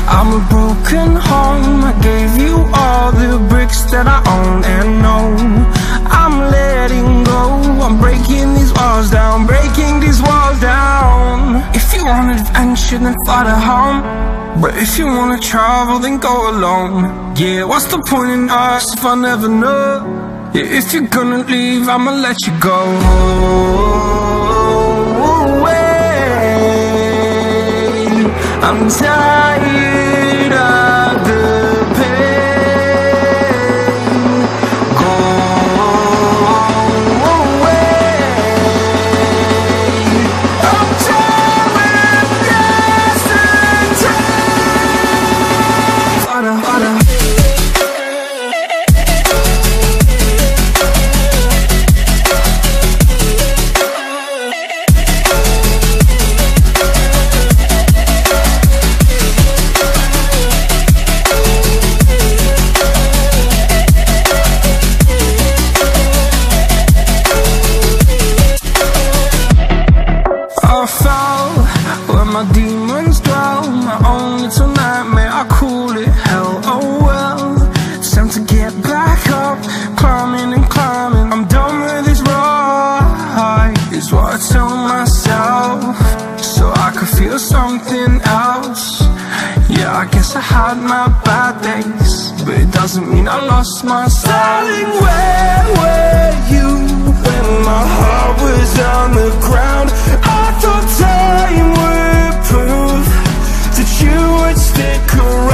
I'm a broken home. I gave you all the bricks that I own and know. I'm letting go. I'm breaking these walls down, breaking these walls down. If you want adventure, then fly to home. But if you wanna travel, then go alone. Yeah, what's the point in us if I never know? Yeah, if you're gonna leave, I'ma let you go. I'm tired of the pain. Go away. I'm tired of yesterday. Harder, harder. Where my demons dwell, my own little nightmare, I call it hell. Oh well, it's time to get back up, climbing and climbing. I'm done with this ride, is what I tell myself, so I could feel something else. Yeah, I guess I had my bad days, but it doesn't mean I lost my styling. Where were you when my heart was on the ground? I thought time would prove that you would stick around.